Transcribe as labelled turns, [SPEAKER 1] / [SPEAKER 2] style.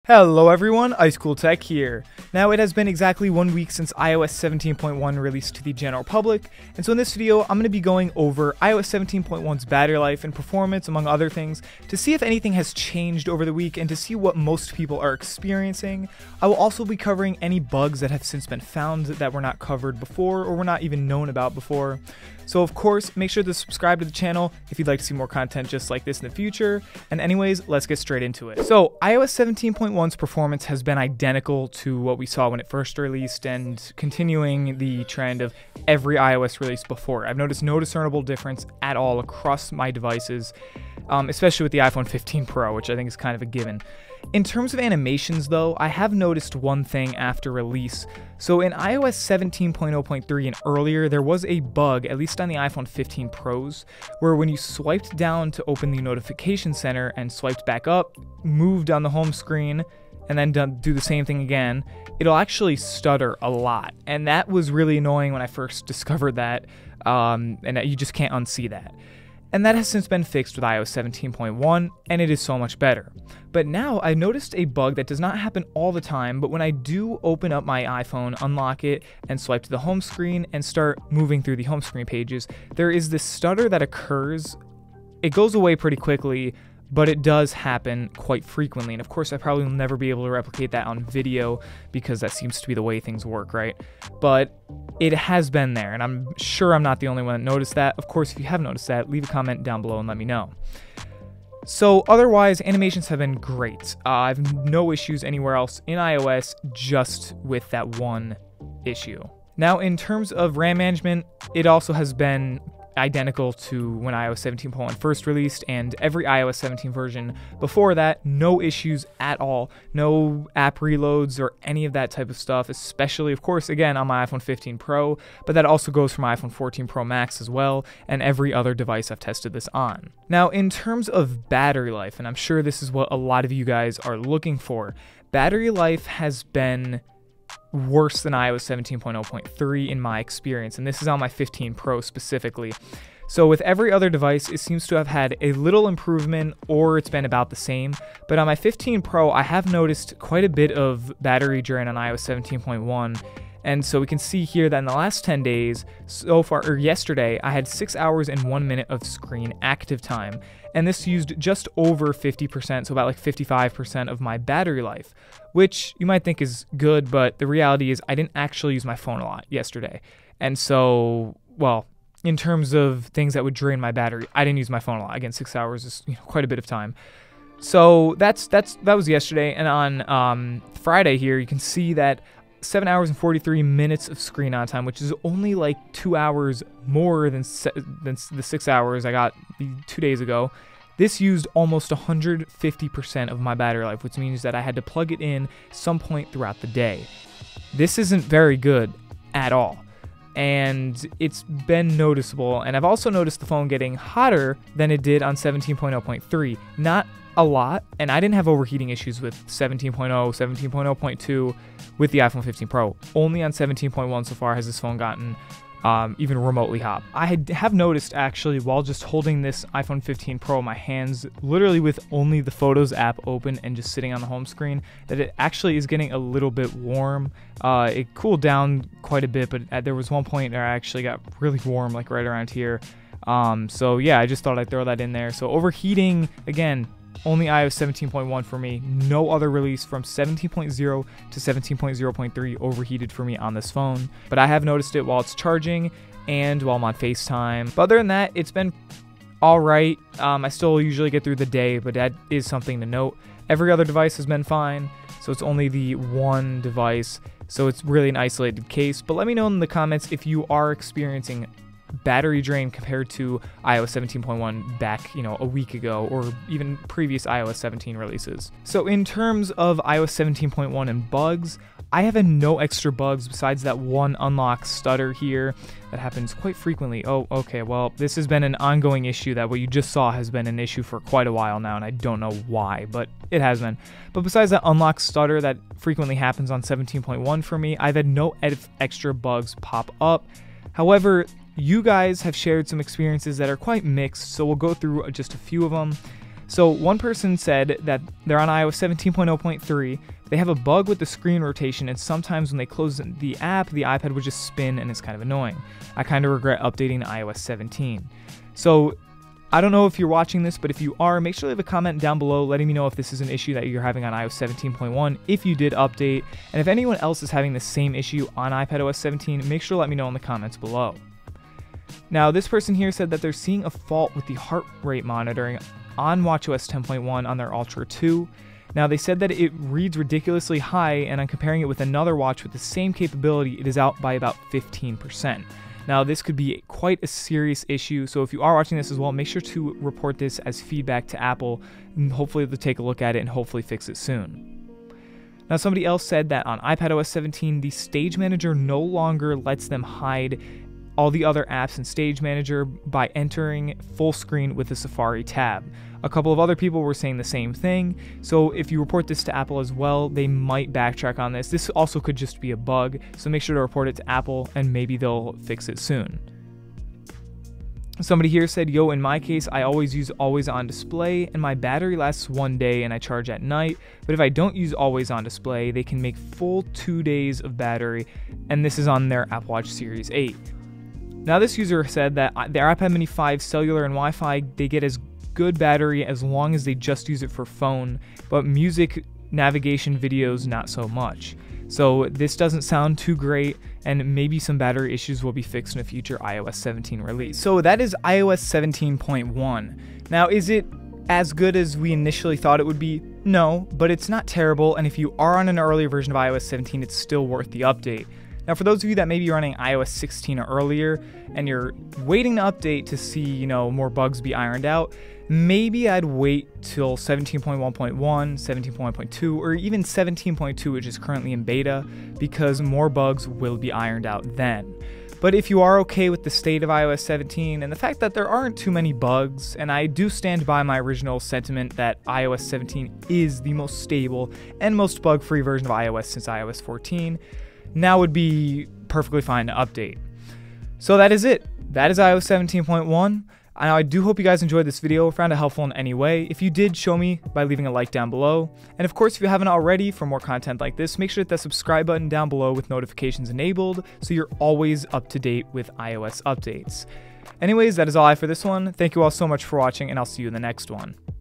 [SPEAKER 1] Hello everyone, IceCool Tech here. Now it has been exactly 1 week since iOS 17.1 released to the general public, and so in this video I'm going to be going over iOS 17.1's battery life and performance among other things to see if anything has changed over the week and to see what most people are experiencing. I will also be covering any bugs that have since been found that were not covered before or were not even known about before. So of course, make sure to subscribe to the channel if you'd like to see more content just like this in the future. And anyways, let's get straight into it. So iOS 17.1's performance has been identical to what we saw when it first released and continuing the trend of every iOS release before. I've noticed no discernible difference at all across my devices, especially with the iPhone 15 Pro, which I think is kind of a given. In terms of animations though, I have noticed one thing after release. So in iOS 17.0.3 and earlier, there was a bug, at least on the iPhone 15 Pros, where when you swiped down to open the notification center and swiped back up, moved on the home screen, and then do the same thing again, it'll actually stutter a lot. And that was really annoying when I first discovered that, and you just can't unsee that. And that has since been fixed with iOS 17.1, and it is so much better. But now I noticed a bug that does not happen all the time, but when I do open up my iPhone, unlock it, and swipe to the home screen and start moving through the home screen pages, there is this stutter that occurs. It goes away pretty quickly, but it does happen quite frequently. And of course, I probably will never be able to replicate that on video because that seems to be the way things work, right? But it has been there, and I'm sure I'm not the only one that noticed that. Of course, if you have noticed that, leave a comment down below and let me know. So otherwise, animations have been great. I've no issues anywhere else in iOS, just with that one issue. Now, in terms of RAM management, it also has been identical to when iOS 17.1 first released and every iOS 17 version before that. No issues at all, no app reloads or any of that type of stuff, especially of course again on my iPhone 15 Pro, but that also goes for my iPhone 14 Pro Max as well and every other device I've tested this on. Now in terms of battery life, and I'm sure this is what a lot of you guys are looking for, battery life has been worse than iOS 17.0.3 in my experience, and this is on my 15 Pro specifically. So with every other device, it seems to have had a little improvement or it's been about the same, but on my 15 Pro, I have noticed quite a bit of battery drain on iOS 17.1. And so we can see here that in the last 10 days, so far, or yesterday, I had 6 hours and 1 minute of screen active time. And this used just over 50%, so about like 55% of my battery life, which you might think is good, but the reality is I didn't actually use my phone a lot yesterday. And so, well, in terms of things that would drain my battery, I didn't use my phone a lot. Again, 6 hours is quite a bit of time. So that was yesterday, and on Friday here, you can see that 7 hours and 43 minutes of screen on time, which is only like 2 hours more than the 6 hours I got 2 days ago. This used almost 150% of my battery life, which means that I had to plug it in some point throughout the day. This isn't very good at all, and it's been noticeable. And I've also noticed the phone getting hotter than it did on 17.0.3. Not a lot, and I didn't have overheating issues with 17.0, 17.0.2 with the iPhone 15 Pro. Only on 17.1 so far has this phone gotten even remotely hot. I have noticed actually while just holding this iPhone 15 Pro in my hands, literally with only the Photos app open and just sitting on the home screen, that it actually is getting a little bit warm. It cooled down quite a bit, but there was one point where I actually got really warm, like right around here. So yeah, I just thought I'd throw that in there. So overheating, again, only iOS 17.1 for me. No other release from 17.0 to 17.0.3 overheated for me on this phone. But I have noticed it while it's charging and while I'm on FaceTime. But other than that, it's been alright. I still usually get through the day, but that is something to note. Every other device has been fine, so it's only the one device. So it's really an isolated case. But let me know in the comments if you are experiencing battery drain compared to iOS 17.1 back, a week ago, or even previous iOS 17 releases. So in terms of iOS 17.1 and bugs, I have had no extra bugs besides that one unlock stutter here that happens quite frequently. Oh, okay, well, this has been an ongoing issue that what you just saw has been an issue for quite a while now, and I don't know why, but it has been. But besides that unlock stutter that frequently happens on 17.1 for me, I've had no extra bugs pop up. However, you guys have shared some experiences that are quite mixed, so we'll go through just a few of them. So one person said that they're on iOS 17.0.3, they have a bug with the screen rotation, and sometimes when they close the app, the iPad would just spin and it's kind of annoying. I kind of regret updating to iOS 17. So I don't know if you're watching this, but if you are, make sure to leave a comment down below letting me know if this is an issue that you're having on iOS 17.1, if you did update, and if anyone else is having the same issue on iPadOS 17, make sure to let me know in the comments below. Now, this person here said that they're seeing a fault with the heart rate monitoring on watchOS 10.1 on their Ultra 2. Now, they said that it reads ridiculously high, and on comparing it with another watch with the same capability, it is out by about 15%. Now, this could be quite a serious issue, so if you are watching this as well, make sure to report this as feedback to Apple, and hopefully they'll take a look at it and hopefully fix it soon. Now, somebody else said that on iPadOS 17, the Stage Manager no longer lets them hide all the other apps in Stage Manager by entering full screen with the Safari tab. A couple of other people were saying the same thing, so if you report this to Apple as well, they might backtrack on this. This also could just be a bug, so make sure to report it to Apple and maybe they'll fix it soon. Somebody here said, yo, in my case, I always use always on display and my battery lasts 1 day and I charge at night, but if I don't use always on display, they can make full 2 days of battery, and this is on their Apple Watch Series 8. Now, this user said that their iPad Mini 5 cellular and Wi-Fi, they get as good battery as long as they just use it for phone, but music, navigation, videos, not so much. So this doesn't sound too great, and maybe some battery issues will be fixed in a future iOS 17 release. So that is iOS 17.1. Now, is it as good as we initially thought it would be? No, but it's not terrible, and if you are on an earlier version of iOS 17, it's still worth the update. Now, for those of you that may be running iOS 16 or earlier, and you're waiting to update to see, more bugs be ironed out, maybe I'd wait till 17.1.1, 17.1.2, or even 17.2, which is currently in beta, because more bugs will be ironed out then. But if you are okay with the state of iOS 17 and the fact that there aren't too many bugs, and I do stand by my original sentiment that iOS 17 is the most stable and most bug-free version of iOS since iOS 14, now would be perfectly fine to update. So that is it. That is iOS 17.1. I do hope you guys enjoyed this video or found it helpful in any way. If you did, show me by leaving a like down below. And of course, if you haven't already, for more content like this, make sure to hit that subscribe button down below with notifications enabled so you're always up to date with iOS updates. Anyways, that is all I have for this one. Thank you all so much for watching, and I'll see you in the next one.